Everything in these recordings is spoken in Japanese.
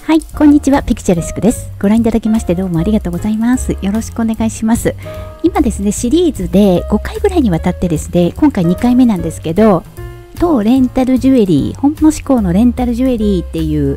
はい、こんにちは。ピクチャレスクです。ご覧いただきましてどうもありがとうございます。よろしくお願いします。今ですね、シリーズで5回ぐらいにわたってですね、今回2回目なんですけど、当レンタルジュエリー、本物志向のレンタルジュエリーっていう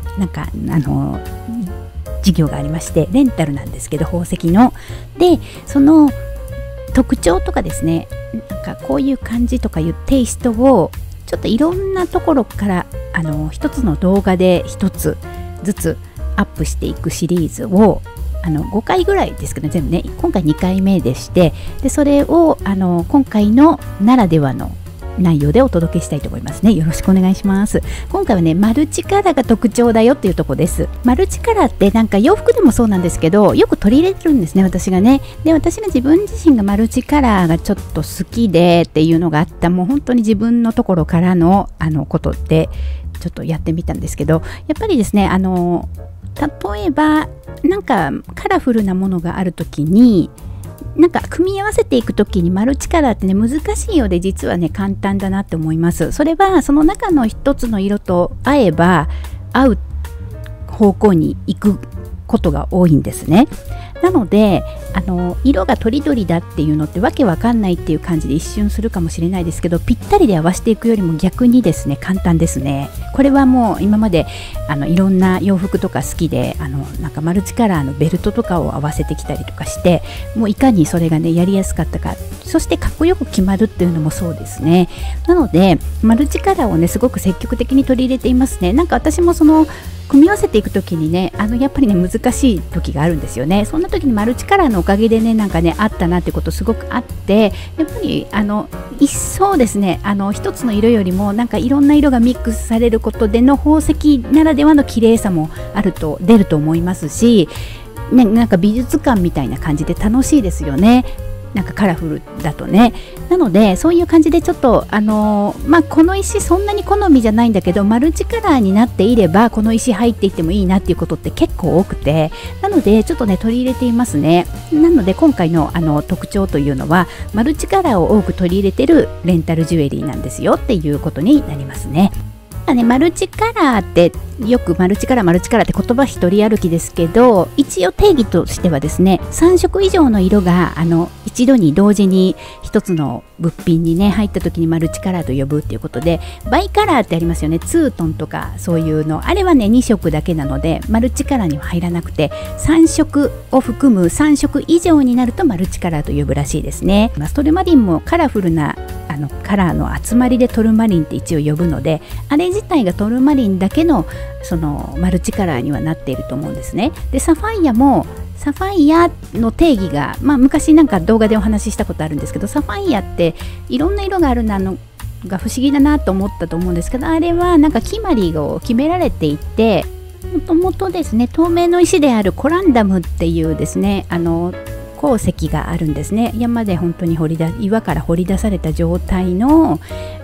事業がありまして、レンタルなんですけど、宝石ので、その特徴とかですね、こういう感じとかいうテイストをちょっといろんなところから一つの動画で一つずつアップしていくシリーズを5回ぐらいですけど、全部ね、今回2回目でして、でそれを今回のならではの内容でお届けしたいと思いますね。よろしくお願いします。今回はね、マルチカラーが特徴だよっていうところです。マルチカラーって洋服でもそうなんですけど、よく取り入れてるんですね、私がね。で、私が自分自身がマルチカラーがちょっと好きでっていうのがあった、もう本当に自分のところからのことでちょっとやってみたんですけど、やっぱりですね、例えばカラフルなものがあるときに組み合わせていくときにマルチカラーってね、難しいようで実はね簡単だなって思います。それはその中の一つの色と合えば合う方向に行くことが多いんですね。なので色がとりどりだっていうのってわけわかんないっていう感じで一瞬するかもしれないですけど、ぴったりで合わせていくよりも逆にですね簡単ですね。これはもう今までいろんな洋服とか好きでマルチカラーのベルトとかを合わせてきたりとかして、もういかにそれがねやりやすかったか、そしてかっこよく決まるっていうのもそうですね。なのでマルチカラーをねすごく積極的に取り入れていますね。私も組み合わせていくときにね、やっぱりね難しい時があるんですよね。そんな時にマルチカラーのおかげでねあったなってことすごくあって、やっぱり一層ですね一つの色よりもいろんな色がミックスされることでの宝石ならではの綺麗さも出ると思いますし、ね、美術館みたいな感じで楽しいですよね。カラフルだとね。なのでそういう感じでちょっとこの石そんなに好みじゃないんだけど、マルチカラーになっていればこの石入っていってもいいなっていうことって結構多くて、なのでちょっとね取り入れていますね。なので今回の特徴というのはマルチカラーを多く取り入れてるレンタルジュエリーなんですよっていうことになりますね。マルチカラーってよくマルチカラーって言葉一人歩きですけど、一応定義としてはですね、3色以上の色が一度に同時に一つの物品にね入った時にマルチカラーと呼ぶっていうことで、バイカラーってありますよね。ツートンとかそういうの、あれはね2色だけなのでマルチカラーには入らなくて、3色を含む3色以上になるとマルチカラーと呼ぶらしいですね。トルマリンもカラフルなカラーの集まりでトルマリンって一応呼ぶので、あれ自体がトルマリンだけのそのマルチカラーにはなっていると思うんですね。でサファイアもサファイアの定義が、昔動画でお話ししたことあるんですけど、サファイアっていろんな色があるのが不思議だなと思ったと思うんですけど、あれは決まりを決められていて、もともとですね透明の石であるコランダムっていうですね鉱石があるんですね。山で本当に岩から掘り出された状態の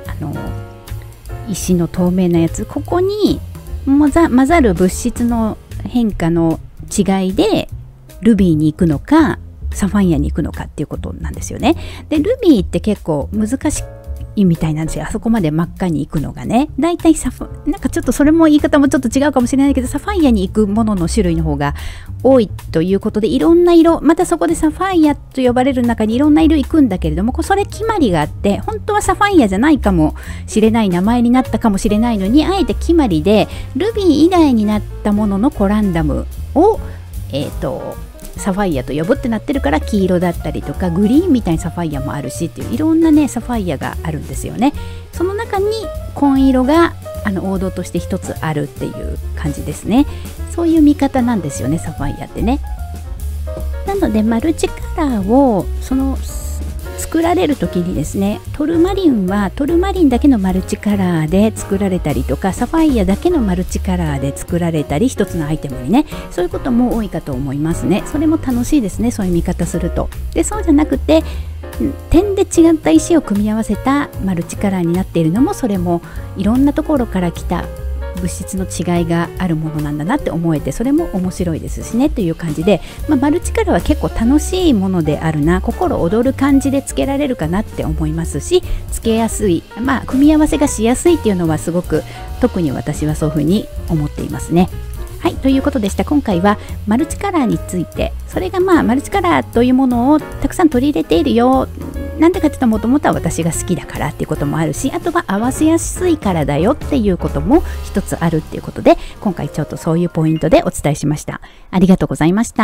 石の透明なやつ、ここに混ざる物質の変化の違いでルビーに行くのかサファイアに行くのかっていうことなんですよね。でルビーって結構難しいみたいなんですよ。あそこまで真っ赤に行くのがね、だいたいちょっとそれも言い方もちょっと違うかもしれないけど、サファイアに行くものの種類の方が多いということで、いろんな色、またそこでサファイアと呼ばれる中にいろんな色行くんだけれども、それ決まりがあって、本当はサファイアじゃないかもしれない名前になったかもしれないのに、あえて決まりでルビー以外になったもののコランダムをサファイアと呼ぶってなってるから、黄色だったりとかグリーンみたいなサファイアもあるしっていう、いろんなねサファイアがあるんですよね。その中に紺色が王道として一つあるっていう感じですね。そういう見方なんですよね、サファイアってね。なのでマルチカラーを作られる時にですね、トルマリンはトルマリンだけのマルチカラーで作られたりとか、サファイアだけのマルチカラーで作られたり、一つのアイテムにね、そういうことも多いかと思いますね。それも楽しいですね、そういう見方すると。でそうじゃなくて点で違った石を組み合わせたマルチカラーになっているのも、それもいろんなところから来た物質の違いがあるものなんだなって思えて、それも面白いですしねという感じで、マルチカラーは結構楽しいものであるな、心躍る感じでつけられるかなって思いますし、つけやすい、組み合わせがしやすいっていうのはすごく特に私はそういうふうに思っていますね。 はい、ということでした。今回はマルチカラーについて、それがマルチカラーというものをたくさん取り入れているよ。なんでかっていうと、もともとは私が好きだからっていうこともあるし、あとは合わせやすいからだよっていうことも一つあるっていうことで、今回ちょっとそういうポイントでお伝えしました。ありがとうございました。